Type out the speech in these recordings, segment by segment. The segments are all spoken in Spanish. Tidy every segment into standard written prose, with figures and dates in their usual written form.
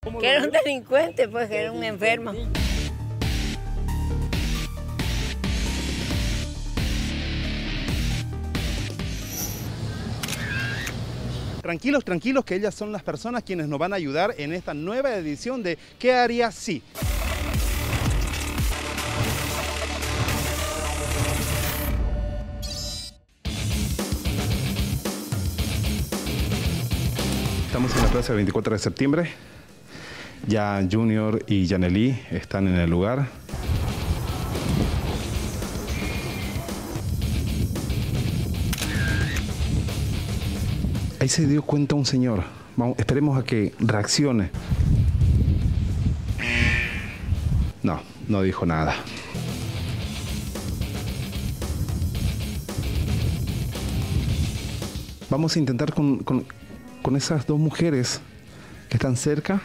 Que era un delincuente, pues, que era un enfermo. Tranquilos, tranquilos, que ellas son las personas quienes nos van a ayudar en esta nueva edición de ¿Qué haría si? Estamos en la plaza del 24 de septiembre. Ya Junior y Yanely están en el lugar. Ahí se dio cuenta un señor. Vamos, esperemos a que reaccione. No, no dijo nada. Vamos a intentar con esas dos mujeres que están cerca.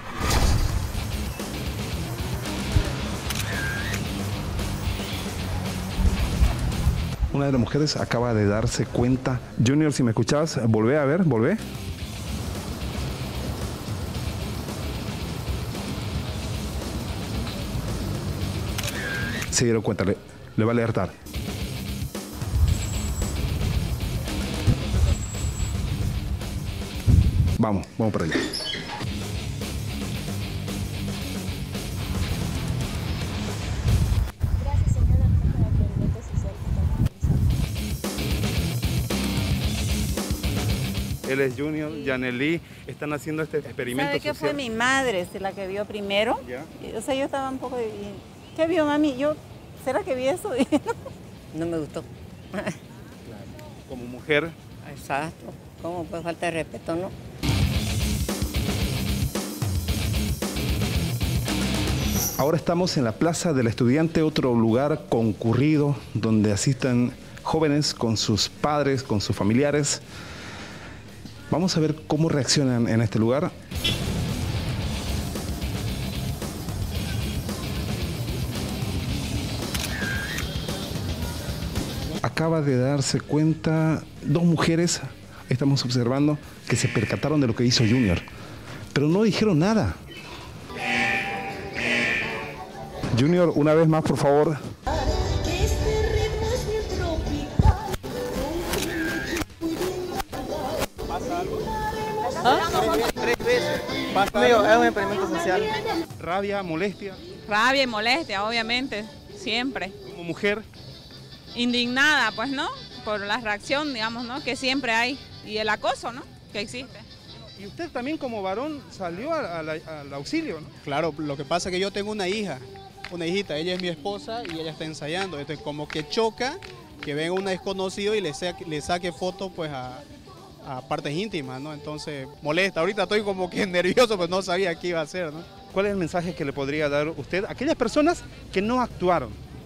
Una de las mujeres acaba de darse cuenta. Junior, si me escuchabas, volvé a ver, volvé. Se dieron cuenta, le va a alertar. Vamos para allá. Él es Junior, Yanely, están haciendo este experimento social. ¿Sabe qué fue mi madre, la que vio primero? ¿Ya? O sea, yo estaba un poco... ¿Qué vio, mami? ¿Será que vi eso? No me gustó. Claro. Como mujer. Exacto. ¿Cómo puede falta de respeto, no? Ahora estamos en la Plaza del Estudiante, otro lugar concurrido donde asisten jóvenes con sus padres, con sus familiares. Vamos a ver cómo reaccionan en este lugar. Acaba de darse cuenta dos mujeres, estamos observando, que se percataron de lo que hizo Junior, pero no dijeron nada. Junior, una vez más, por favor. ¿Pasa algo? Tres veces. ¿Pasa algo? Es un experimento social. Rabia, molestia. Rabia y molestia, obviamente, siempre. Como mujer. Indignada, pues, ¿no? Por la reacción, digamos, ¿no? Que siempre hay. Y el acoso, ¿no? Que existe. Y usted también como varón salió al auxilio, ¿no? Claro, lo que pasa es que yo tengo una hijita, ella es mi esposa y ella está ensayando. Entonces como que choca que venga un desconocido y le saque fotos pues a partes íntimas, ¿no? Entonces molesta. Ahorita estoy como que nervioso, pues no sabía qué iba a hacer, ¿no? ¿Cuál es el mensaje que le podría dar usted a aquellas personas que no actuaron?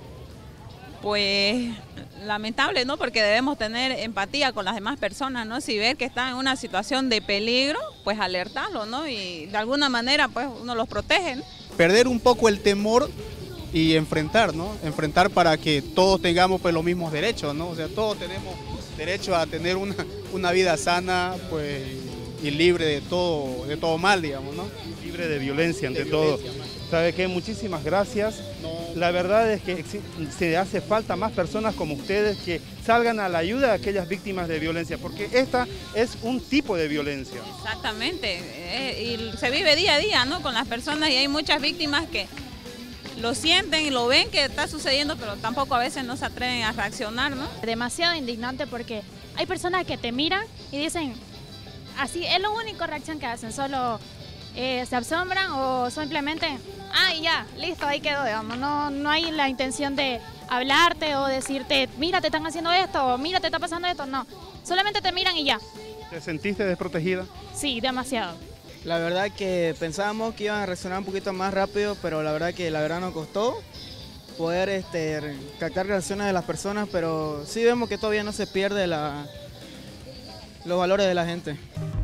Pues lamentable, ¿no? Porque debemos tener empatía con las demás personas, ¿no? Si ver que están en una situación de peligro, pues alertarlos, ¿no? Y de alguna manera pues uno los protege, ¿no? Perder un poco el temor y enfrentar, ¿no? Enfrentar para que todos tengamos pues los mismos derechos, ¿no? O sea, todos tenemos derecho a tener una vida sana, pues, y libre de todo mal, digamos, ¿no? Libre de violencia, ante todo. ¿Sabe qué? Muchísimas gracias. La verdad es que se hace falta más personas como ustedes que salgan a la ayuda de aquellas víctimas de violencia, porque esta es un tipo de violencia. Exactamente, y se vive día a día, ¿no? Con las personas, y hay muchas víctimas que lo sienten y lo ven que está sucediendo, pero tampoco a veces no se atreven a reaccionar, ¿no? Demasiado indignante porque hay personas que te miran y dicen, así es la única reacción que hacen, solo se asombran o simplemente, y ya, listo, ahí quedó, digamos. No hay la intención de hablarte o decirte, mira, te están haciendo esto, o mira, te está pasando esto, no. Solamente te miran y ya. ¿Te sentiste desprotegida? Sí, demasiado. La verdad que pensábamos que iban a reaccionar un poquito más rápido, pero la verdad nos costó poder captar reacciones de las personas, pero sí vemos que todavía no se pierde los valores de la gente.